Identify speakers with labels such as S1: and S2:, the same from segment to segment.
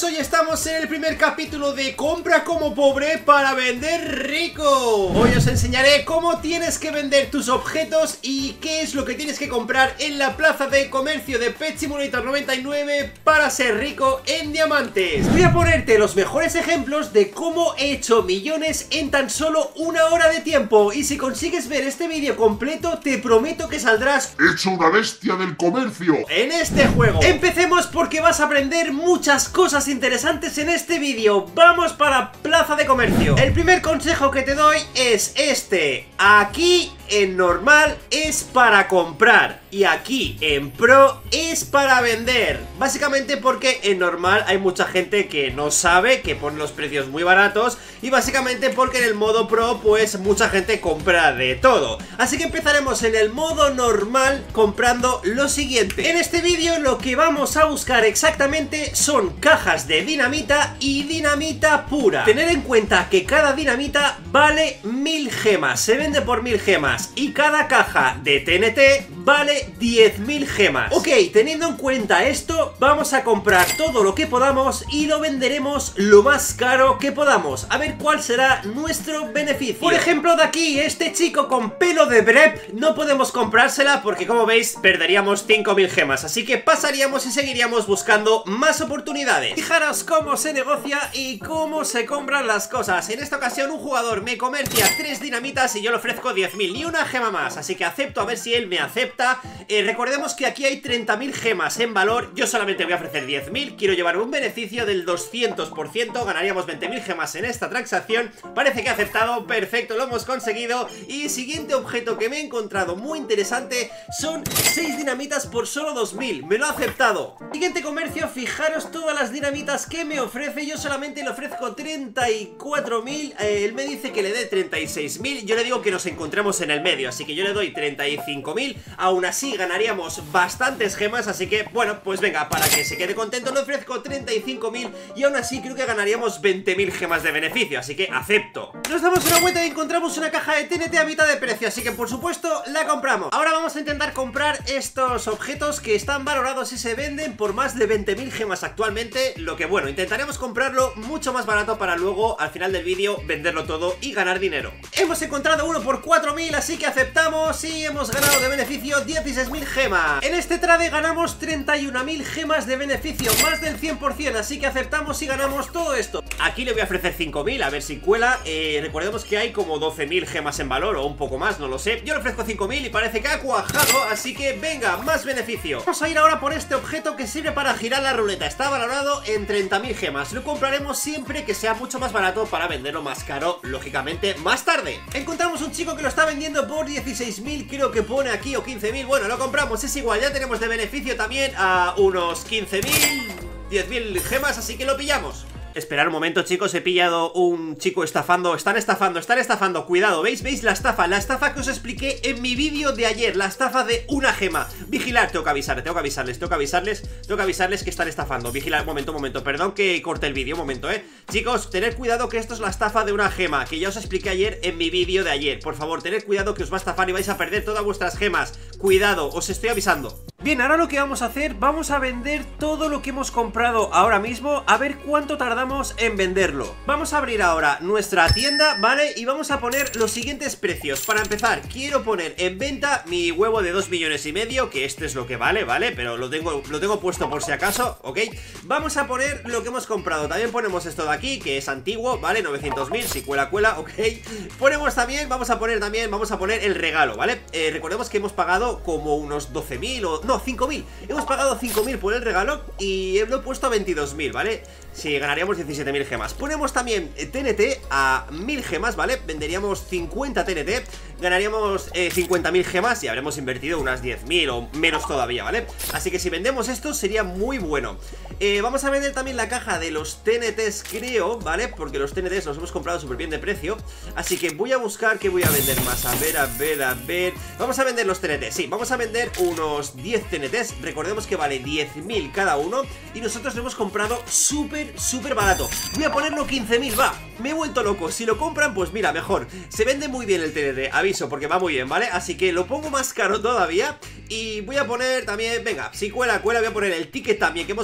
S1: chicos, hoy estamos en el primer capítulo de Compra como pobre para vender rico. Hoy os enseñaré cómo tienes que vender tus objetos y qué es lo que tienes que comprar en la plaza de comercio de Pet Simulator 99 para ser rico en diamantes. Voy a ponerte los mejores ejemplos de cómo he hecho millones en tan solo una hora de tiempo. Y si consigues ver este vídeo completo, te prometo que saldrás
S2: hecho una bestia del comercio
S1: en este juego. Empecemos porque vas a aprender muchas cosas interesantes en este vídeo. Vamos para plaza de comercio. El primer consejo que te doy es este. Aquí en normal es para comprar y aquí en pro es para vender. Básicamente porque en normal hay mucha gente que no sabe, que pone los precios muy baratos, y básicamente porque en el modo pro pues mucha gente compra de todo. Así que empezaremos en el modo normal comprando lo siguiente. En este vídeo lo que vamos a buscar exactamente son cajas de dinamita y dinamita pura. Tener en cuenta que cada dinamita vale 1000 gemas, se vende por 1000 gemas, y cada caja de TNT vale 10.000 gemas. Ok, teniendo en cuenta esto, vamos a comprar todo lo que podamos y lo venderemos lo más caro que podamos. A ver cuál será nuestro beneficio. Por ejemplo, de aquí, este chico con pelo de Brep, no podemos comprársela porque, como veis, perderíamos 5.000 gemas. Así que pasaríamos y seguiríamos buscando más oportunidades. Fijaros cómo se negocia y cómo se compran las cosas. En esta ocasión un jugador me comercia 3 dinamitas y yo le ofrezco 10.000, ni una gema más, así que acepto, a ver si él me acepta. Recordemos que aquí hay 30.000 gemas en valor. Yo solamente voy a ofrecer 10.000. Quiero llevarme un beneficio del 200%. Ganaríamos 20.000 gemas en esta transacción. Parece que ha aceptado, perfecto, lo hemos conseguido. Y siguiente objeto que me he encontrado muy interesante son 6 dinamitas por solo 2.000. Me lo ha aceptado. Siguiente comercio, fijaros todas las dinamitas que me ofrece. Yo solamente le ofrezco 34.000. Él me dice que le dé 36.000. Yo le digo que nos encontremos en el medio, así que yo le doy 35.000. Aún así ganaríamos bastantes gemas, así que bueno, pues venga, para que se quede contento le ofrezco 35.000 y aún así creo que ganaríamos 20.000 gemas de beneficio, así que acepto. Nos damos una vuelta y encontramos una caja de TNT a mitad de precio, así que por supuesto la compramos. Ahora vamos a intentar comprar estos objetos que están valorados y se venden por más de 20.000 gemas actualmente, lo que bueno, intentaremos comprarlo mucho más barato para luego al final del vídeo venderlo todo y ganar dinero. Hemos encontrado uno por 4.000, así que aceptamos y hemos ganado de beneficio 16.000 gemas. En este trade ganamos 31.000 gemas de beneficio, más del 100%, así que aceptamos y ganamos todo esto. Aquí le voy a ofrecer 5.000, a ver si cuela. Recordemos que hay como 12.000 gemas en valor o un poco más, no lo sé. Yo le ofrezco 5.000 y parece que ha cuajado, así que venga, más beneficio. Vamos a ir ahora por este objeto que sirve para girar la ruleta. Está valorado en 30.000 gemas. Lo compraremos siempre que sea mucho más barato para venderlo más caro, lógicamente, más tarde. Encontramos un chico que lo está vendiendo por 16.000, creo que pone aquí, o 15.000. Bueno, lo compramos, es igual, ya tenemos de beneficio también a unos 15.000, 10.000 gemas, así que lo pillamos. Esperad un momento, chicos, he pillado un chico estafando. Están estafando, cuidado, ¿veis la estafa que os expliqué en mi vídeo de ayer, la estafa de una gema. Vigilar, tengo que avisarles que están estafando. Vigilar, momento, perdón que corte el vídeo, un momento, chicos, tened cuidado que esto es la estafa de una gema, que ya os expliqué ayer en mi vídeo de ayer. Por favor, tened cuidado que os va a estafar y vais a perder todas vuestras gemas. Cuidado, os estoy avisando. Bien, ahora lo que vamos a hacer, vamos a vender todo lo que hemos comprado ahora mismo, a ver cuánto tardamos en venderlo. Vamos a abrir ahora nuestra tienda, ¿vale? Y vamos a poner los siguientes precios. Para empezar, quiero poner en venta mi huevo de 2,5 millones, que este es lo que vale, ¿vale? Pero lo tengo puesto por si acaso, ¿ok? Vamos a poner lo que hemos comprado. También ponemos esto de aquí, que es antiguo, ¿vale? 900.000, si cuela, ¿ok? Ponemos también, vamos a poner el regalo, ¿vale? Recordemos que hemos pagado como unos 12.000 o... no, 5.000. Hemos pagado 5.000 por el regalo y lo he puesto a 22.000, ¿vale? Sí, ganaríamos 17.000 gemas. Ponemos también TNT a 1000 gemas, ¿vale? Venderíamos 50 TNT, ganaríamos 50.000 gemas y habremos invertido unas 10.000 o menos todavía, ¿vale? Así que si vendemos esto sería muy bueno. Vamos a vender también la caja de los TNTs, creo, ¿vale? Porque los TNTs los hemos comprado súper bien de precio. Así que voy a buscar qué voy a vender más. A ver. Vamos a vender los TNTs, sí, vamos a vender unos 10 TNTs. Recordemos que vale 10.000 cada uno y nosotros lo hemos comprado súper barato. Voy a ponerlo 15.000, va. Me he vuelto loco. Si lo compran, pues mira, mejor. Se vende muy bien el TNT, aviso, porque va muy bien, ¿vale? Así que lo pongo más caro todavía. Y voy a poner también, venga, si cuela, voy a poner el ticket también que hemos comprado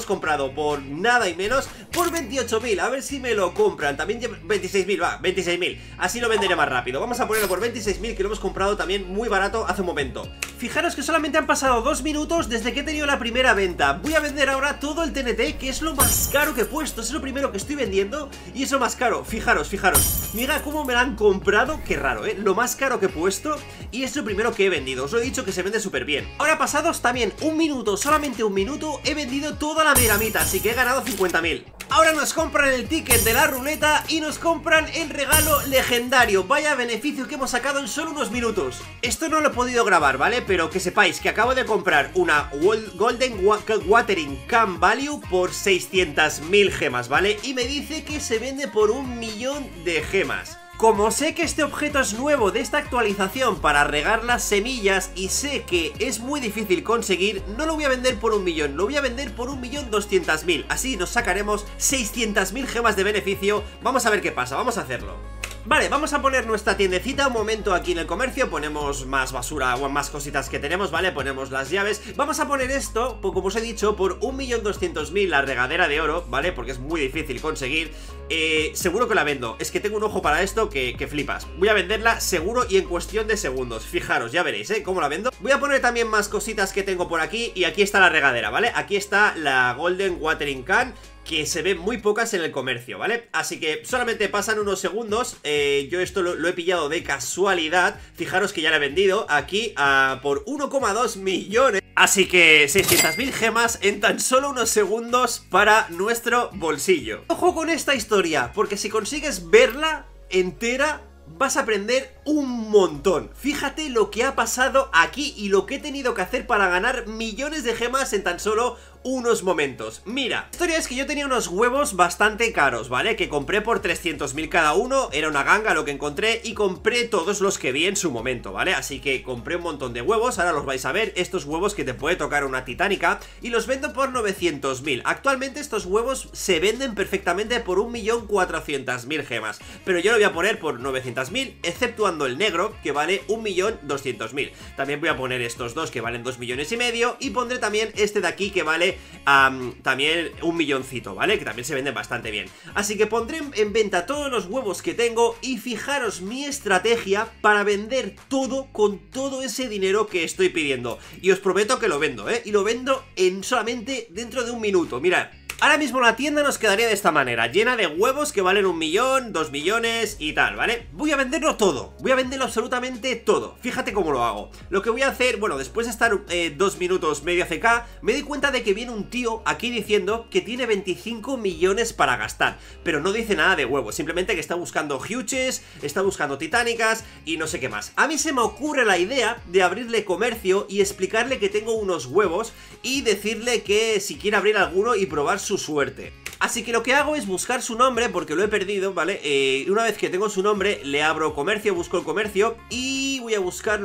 S1: comprado por nada y menos por 28.000, a ver si me lo compran. También 26.000, va, 26.000. Así lo venderé más rápido. Vamos a ponerlo por 26.000, que lo hemos comprado también muy barato hace un momento. Fijaros que solamente han pasado 2 minutos desde que he tenido la primera venta. Voy a vender ahora todo el TNT, que es lo más caro que he puesto. Es lo primero que estoy vendiendo y es lo más caro. Fijaros, fijaros. Mira cómo me lo han comprado, qué raro, lo más caro que he puesto y es lo primero que he vendido. Os lo he dicho que se vende súper bien. Ahora pasados también un minuto, solamente un minuto, he vendido toda la megamita, así que he ganado 50.000. Ahora nos compran el ticket de la ruleta y nos compran el regalo legendario. Vaya beneficio que hemos sacado en solo unos minutos. Esto no lo he podido grabar, ¿vale? Pero que sepáis que acabo de comprar una Golden Watering Can Value por 600.000 gemas, ¿vale? Y me dice que se vende por 1.000.000 de gemas. Como sé que este objeto es nuevo de esta actualización para regar las semillas y sé que es muy difícil conseguir, no lo voy a vender por 1.000.000, lo voy a vender por 1.200.000. Así nos sacaremos 600.000 gemas de beneficio. Vamos a ver qué pasa, vamos a hacerlo. Vale, vamos a poner nuestra tiendecita un momento aquí en el comercio. Ponemos más basura o más cositas que tenemos, ¿vale? Ponemos las llaves. Vamos a poner esto, como os he dicho, por 1.200.000 la regadera de oro, ¿vale? Porque es muy difícil conseguir. Seguro que la vendo. Es que tengo un ojo para esto que flipas. Voy a venderla seguro y en cuestión de segundos. Fijaros, ya veréis, cómo la vendo. Voy a poner también más cositas que tengo por aquí. Y aquí está la regadera, ¿vale? Aquí está la Golden Watering Can, que se ven muy pocas en el comercio, ¿vale? Así que solamente pasan unos segundos. Yo esto lo he pillado de casualidad. Fijaros que ya la he vendido aquí por 1,2 millones. Así que 600.000 gemas en tan solo unos segundos para nuestro bolsillo. Ojo con esta historia, porque si consigues verla entera, vas a aprender un montón. Fíjate lo que ha pasado aquí y lo que he tenido que hacer para ganar millones de gemas en tan solo unos momentos. Mira, la historia es que yo tenía unos huevos bastante caros, ¿vale? Que compré por 300.000 cada uno. Era una ganga lo que encontré y compré todos los que vi en su momento, ¿vale? Así que compré un montón de huevos. Ahora los vais a ver, estos huevos que te puede tocar una titánica, y los vendo por 900.000. Actualmente estos huevos se venden perfectamente por 1.400.000 gemas, pero yo lo voy a poner por 900.000, exceptuando el negro, que vale 1.200.000. También voy a poner estos dos que valen 2,5 millones, y pondré también este de aquí que vale también 1 milloncito, ¿vale? Que también se vende bastante bien. Así que pondré en venta todos los huevos que tengo y fijaros mi estrategia para vender todo con todo ese dinero que estoy pidiendo. Y os prometo que lo vendo, y lo vendo en solamente dentro de un minuto. Mirad. Ahora mismo la tienda nos quedaría de esta manera, llena de huevos que valen 1 millón, 2 millones y tal, ¿vale? Voy a venderlo todo, voy a venderlo absolutamente todo. Fíjate cómo lo hago. Lo que voy a hacer, bueno, después de estar 2 minutos medio AFK, me di cuenta de que viene un tío aquí diciendo que tiene 25 millones para gastar, pero no dice nada de huevos, simplemente que está buscando huges, está buscando titánicas y no sé qué más. A mí se me ocurre la idea de abrirle comercio y explicarle que tengo unos huevos y decirle que si quiere abrir alguno y probar su suerte. Así que lo que hago es buscar su nombre, porque lo he perdido, ¿vale? Una vez que tengo su nombre, le abro comercio, busco el comercio y voy a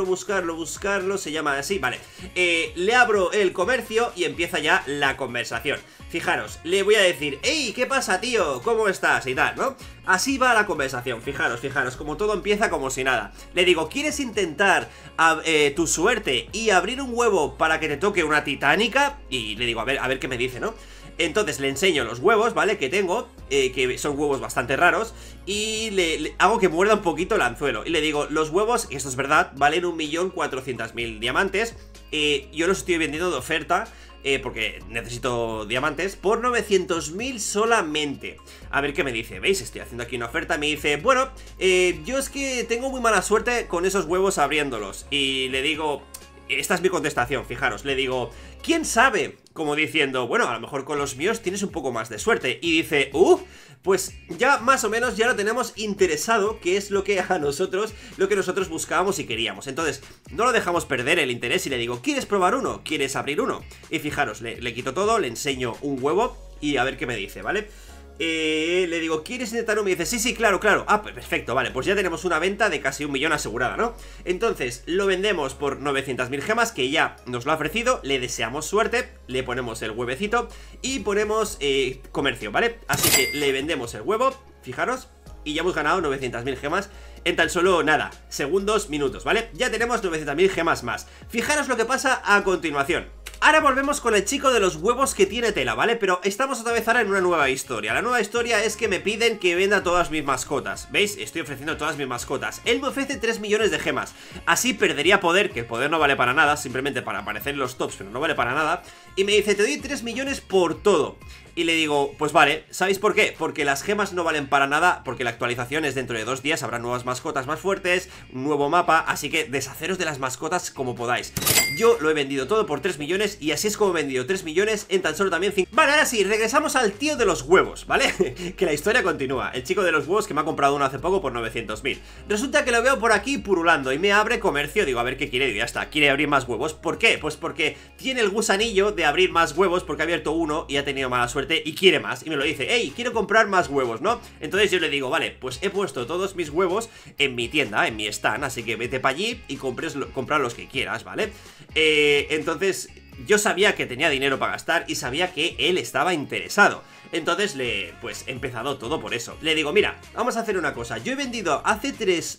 S1: buscarlo, se llama así, vale. Le abro el comercio y empieza ya la conversación. Fijaros, le voy a decir, hey, ¿qué pasa, tío? ¿Cómo estás? Y tal, ¿no? Así va la conversación, fijaros, como todo empieza como si nada. Le digo, ¿quieres intentar tu suerte y abrir un huevo para que te toque una titánica? Y le digo, a ver qué me dice, ¿no? Entonces le enseño los huevos, ¿vale? Que tengo, que son huevos bastante raros. Y le hago que muerda un poquito el anzuelo. Y le digo, los huevos, y esto es verdad, valen 1.400.000 diamantes. Yo los estoy vendiendo de oferta, porque necesito diamantes, por 900.000 solamente. A ver qué me dice, ¿veis? Estoy haciendo aquí una oferta. Me dice, bueno, yo es que tengo muy mala suerte con esos huevos abriéndolos. Y le digo, esta es mi contestación, fijaros, le digo, ¿quién sabe? Como diciendo, bueno, a lo mejor con los míos tienes un poco más de suerte. Y dice, pues ya más o menos ya lo tenemos interesado, que es lo que nosotros buscábamos y queríamos. Entonces, no lo dejamos perder el interés y le digo, ¿quieres probar uno? ¿Quieres abrir uno? Y fijaros, le quito todo, le enseño un huevo y a ver qué me dice, ¿vale? Le digo, ¿quieres intentar uno? Me dice, sí, claro. Ah, pues perfecto, vale, pues ya tenemos una venta de casi 1 millón asegurada, ¿no? Entonces, lo vendemos por 900.000 gemas, que ya nos lo ha ofrecido. Le deseamos suerte, le ponemos el huevecito y ponemos comercio, ¿vale? Así que le vendemos el huevo, fijaros, y ya hemos ganado 900.000 gemas en tan solo, nada, segundos, minutos, ¿vale? Ya tenemos 900.000 gemas más. Fijaros lo que pasa a continuación. Ahora volvemos con el chico de los huevos que tiene tela, ¿vale? Pero estamos otra vez ahora en una nueva historia. La nueva historia es que me piden que venda todas mis mascotas. ¿Veis? Estoy ofreciendo todas mis mascotas. Él me ofrece 3 millones de gemas. Así perdería poder, que el poder no vale para nada, simplemente para aparecer en los tops, pero no vale para nada. Y me dice, te doy 3 millones por todo. Y le digo, pues vale, ¿sabéis por qué? Porque las gemas no valen para nada, porque la actualización es dentro de 2 días, habrá nuevas mascotas más fuertes, un nuevo mapa, así que deshaceros de las mascotas como podáis. Yo lo he vendido todo por 3 millones y así es como he vendido 3 millones en tan solo también 5... Vale, ahora sí, regresamos al tío de los huevos, ¿vale? Que la historia continúa. El chico de los huevos que me ha comprado uno hace poco por 900.000. Resulta que lo veo por aquí purulando y me abre comercio, digo, a ver qué quiere, y ya está, quiere abrir más huevos. ¿Por qué? Pues porque tiene el gusanillo de abrir más huevos porque ha abierto uno y ha tenido mala suerte y quiere más, y me lo dice, hey, quiero comprar más huevos, ¿no? Entonces yo le digo, vale, pues he puesto todos mis huevos en mi tienda, en mi stand, así que vete para allí y compra los que quieras, ¿vale? Entonces yo sabía que tenía dinero para gastar y sabía que él estaba interesado. Entonces pues he empezado todo por eso. Le digo, mira, vamos a hacer una cosa, yo he vendido hace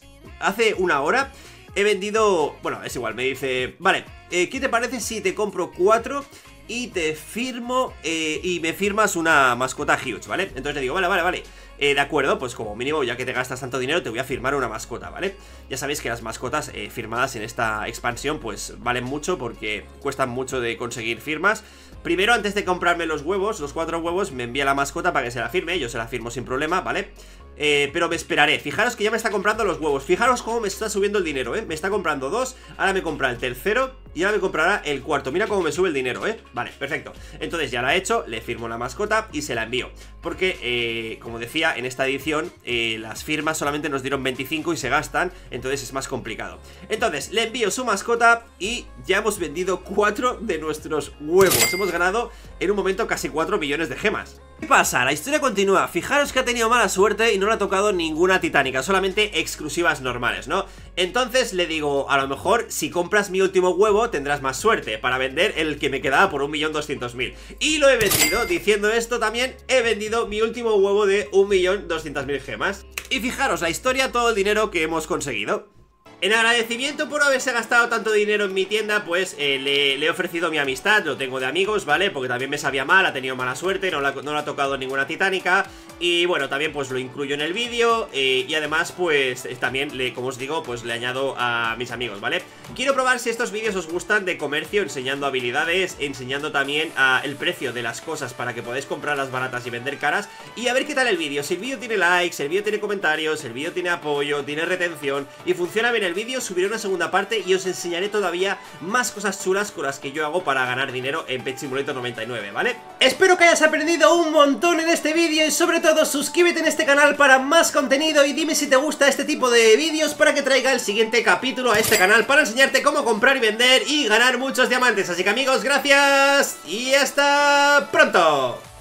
S1: 1 hora, he vendido, bueno, es igual, me dice, vale, ¿qué te parece si te compro 4 y te firmo, y me firmas una mascota huge, ¿vale? Entonces le digo, vale, de acuerdo, pues como mínimo, ya que te gastas tanto dinero, te voy a firmar una mascota, ¿vale? Ya sabéis que las mascotas firmadas en esta expansión, pues valen mucho porque cuestan mucho de conseguir firmas. Primero, antes de comprarme los huevos, los 4 huevos, me envía la mascota para que se la firme, yo se la firmo sin problema, ¿vale? Pero me esperaré, fijaros que ya me está comprando los huevos. Fijaros cómo me está subiendo el dinero, me está comprando 2, ahora me compra el tercero y ahora me comprará el cuarto. Mira cómo me sube el dinero, vale, perfecto. Entonces ya la he hecho, le firmo la mascota y se la envío. Porque, como decía, en esta edición las firmas solamente nos dieron 25 y se gastan, entonces es más complicado. Entonces le envío su mascota y ya hemos vendido 4 de nuestros huevos. Hemos ganado en un momento casi 4 millones de gemas. ¿Qué pasa? La historia continúa. Fijaros que ha tenido mala suerte y no le ha tocado ninguna titánica, solamente exclusivas normales, ¿no? Entonces le digo, a lo mejor si compras mi último huevo tendrás más suerte para vender el que me quedaba por 1.200.000. Y lo he vendido. Diciendo esto también he vendido mi último huevo de 1.200.000 gemas. Y fijaros la historia, todo el dinero que hemos conseguido. En agradecimiento por haberse gastado tanto dinero en mi tienda, pues le he ofrecido mi amistad, lo tengo de amigos, ¿vale? Porque también me sabía mal, ha tenido mala suerte, no le ha tocado ninguna titánica. Y bueno, también pues lo incluyo en el vídeo, y además pues también, como os digo, pues le añado a mis amigos, ¿vale? Quiero probar si estos vídeos os gustan de comercio, enseñando habilidades, enseñando también el precio de las cosas para que podáis comprarlas baratas y vender caras. Y a ver qué tal el vídeo, si el vídeo tiene likes, el vídeo tiene comentarios, el vídeo tiene apoyo, tiene retención y funciona bien el vídeo, subiré una segunda parte y os enseñaré todavía más cosas chulas con las que yo hago para ganar dinero en Pet Simulator 99, ¿vale? Espero que hayas aprendido un montón en este vídeo y sobre todo suscríbete en este canal para más contenido y dime si te gusta este tipo de vídeos para que traiga el siguiente capítulo a este canal para enseñarte cómo comprar y vender y ganar muchos diamantes. Así que amigos, gracias y hasta pronto.